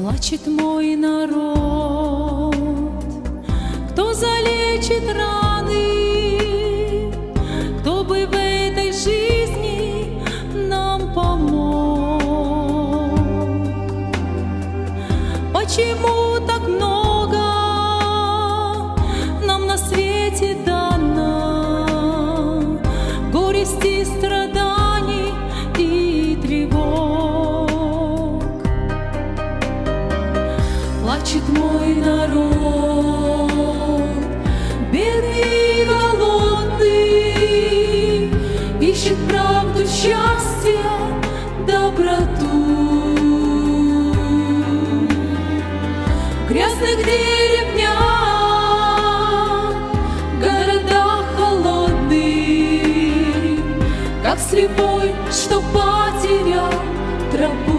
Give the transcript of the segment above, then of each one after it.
Плачет мой народ, кто залечит раны, кто бы в этой жизни нам помог. Почему так много нам на свете дано горести, страданий и тревог? Плачет мой народ, бедный и голодный, ищет правду, счастье, доброту. В грязных деревнях, городах холодных, как слепой, что потерял тропу.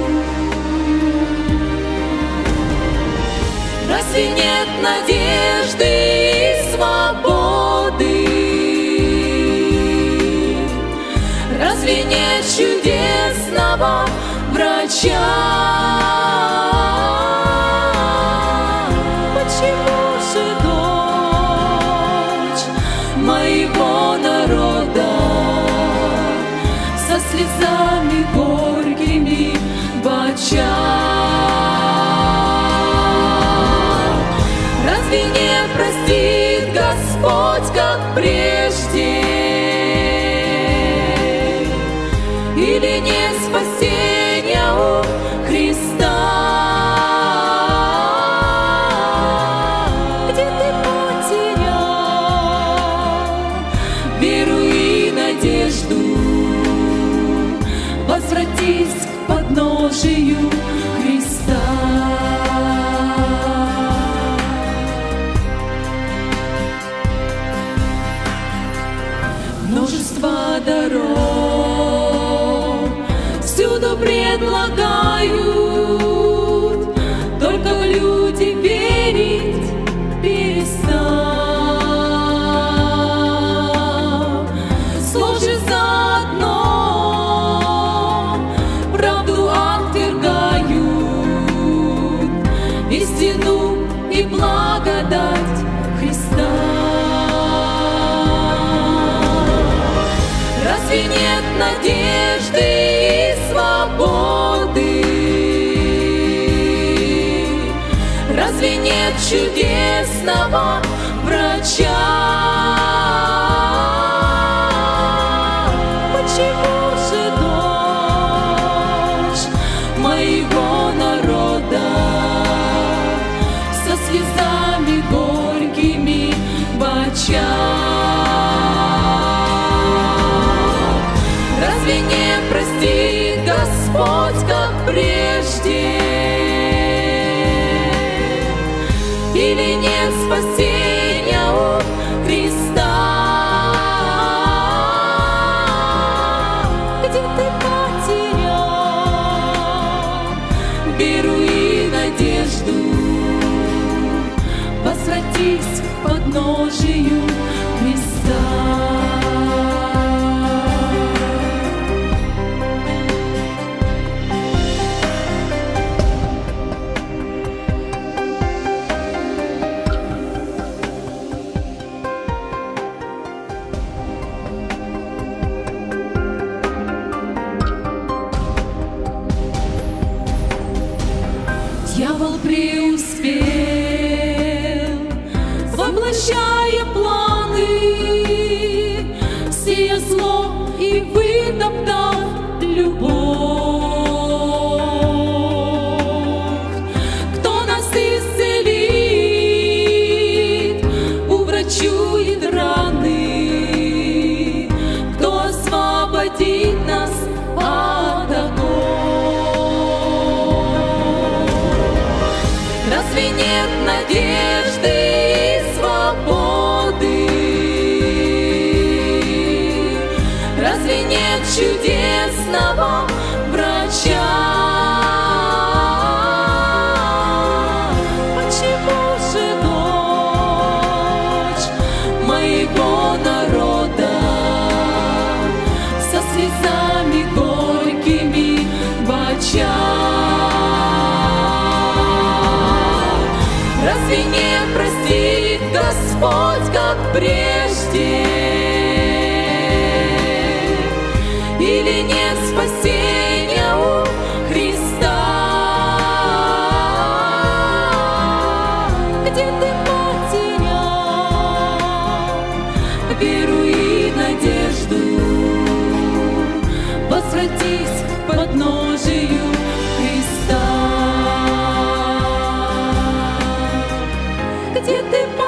Разве нет надежды и свободы? Разве нет чудесного врача? Почему же дочь моего народа со слезами горькими в очах? Разве не простит Господь, как прежде? Или нет спасения у Христа? Где ты потерял веру и надежду? Возвратись к подножию Христа. Множество дорог всюду предлагают, только в люди верить перестав. Сложи заодно, правду отвергают, истину и благодать Христа. Разве нет надежды и свободы? Разве нет чудесного врача? Почему же дочь моего народа со слезами горькими в очах? Разве не простит Господь, как прежде? Или нет спасения у Христа? Где ты потерял веру и надежду? Возвратись к подножию Христа. Дьявол преуспел, воплощая планы, сея зло и вытоптав любовь. Кто нас исцелит, уврачует раны, кто освободит нас от оков? Разве нет надежды и свободы? Разве нет чудесного врача? Почему же дочь моего народа со слезами горькими в очах? Разве не простит Господь, как прежде? Или нет спасения у Христа? Где ты потерял веру и надежду? Возвратись к подножию Христа. Где ты